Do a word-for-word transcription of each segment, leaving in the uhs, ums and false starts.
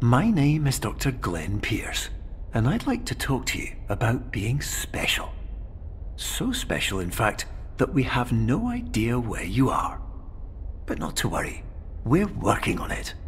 my name is Doctor Glenn Pierce, and I'd like to talk to you about being special. So special, in fact, that we have no idea where you are. But not to worry, we're working on it.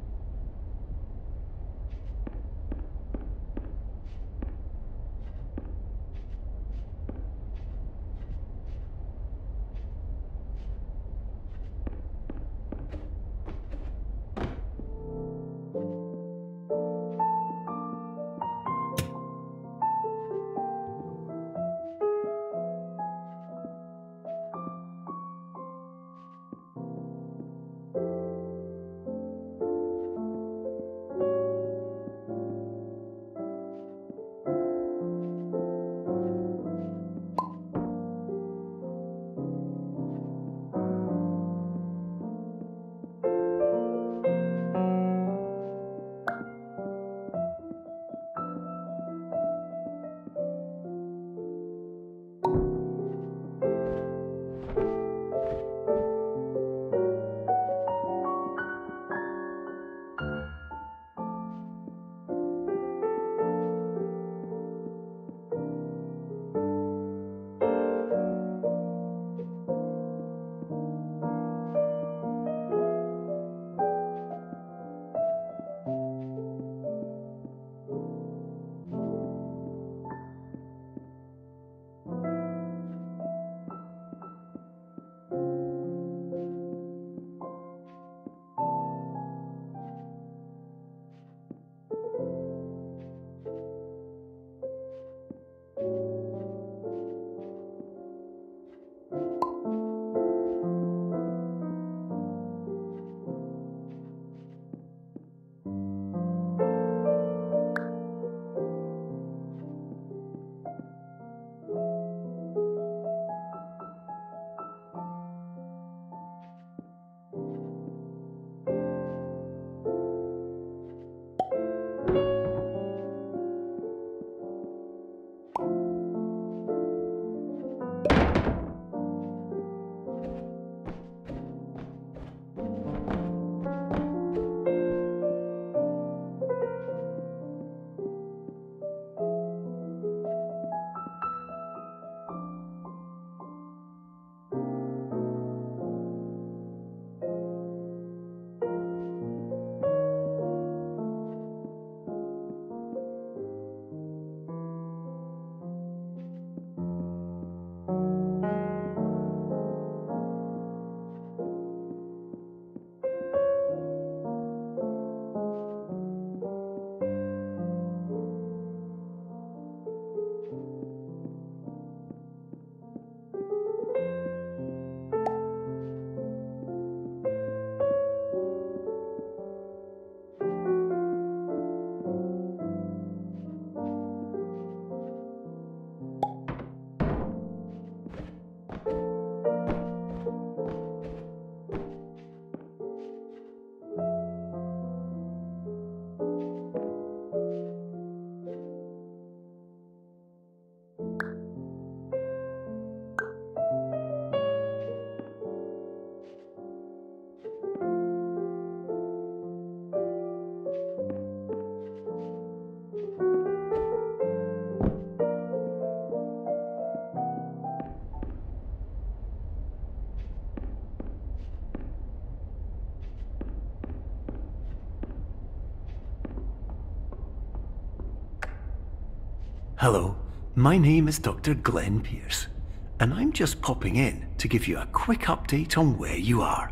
Hello, my name is Doctor Glenn Pierce, and I'm just popping in to give you a quick update on where you are.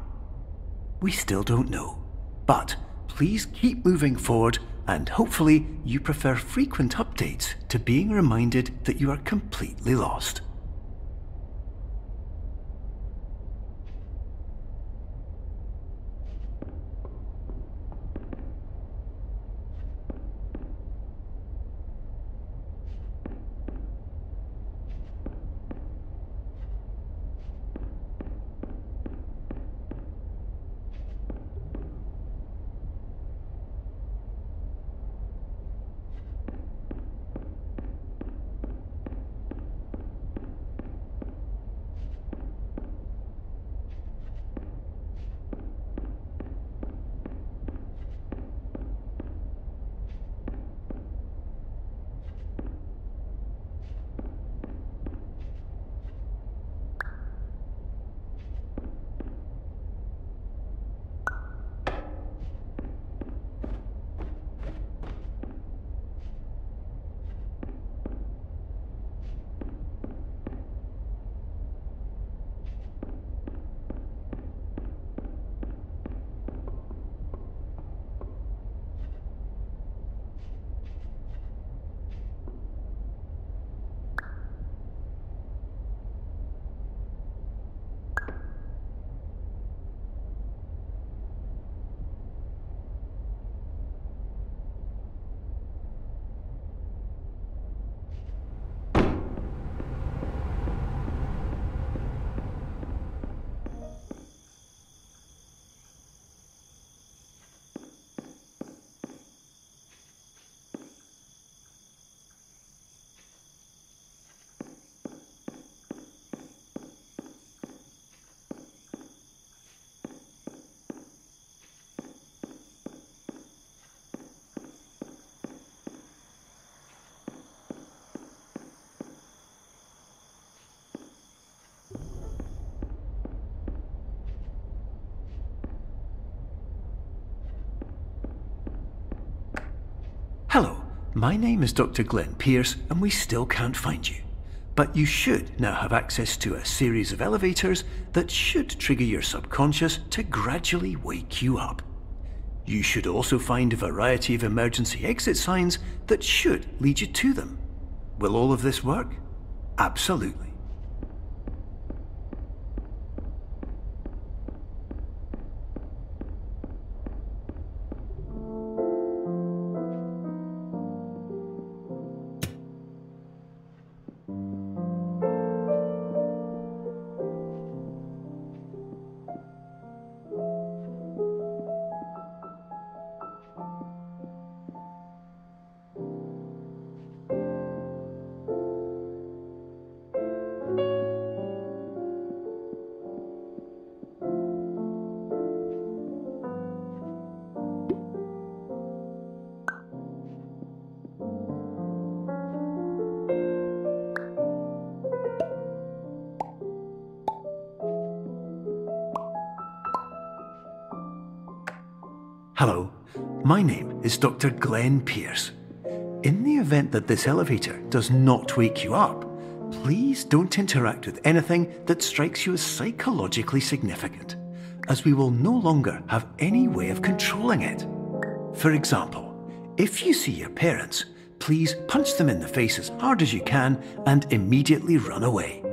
We still don't know, but please keep moving forward, and hopefully you prefer frequent updates to being reminded that you are completely lost. My name is Doctor Glenn Pierce, and we still can't find you. But you should now have access to a series of elevators that should trigger your subconscious to gradually wake you up. You should also find a variety of emergency exit signs that should lead you to them. Will all of this work? Absolutely. Hello, my name is Doctor Glenn Pierce. In the event that this elevator does not wake you up, please don't interact with anything that strikes you as psychologically significant, as we will no longer have any way of controlling it. For example, if you see your parents, please punch them in the face as hard as you can and immediately run away.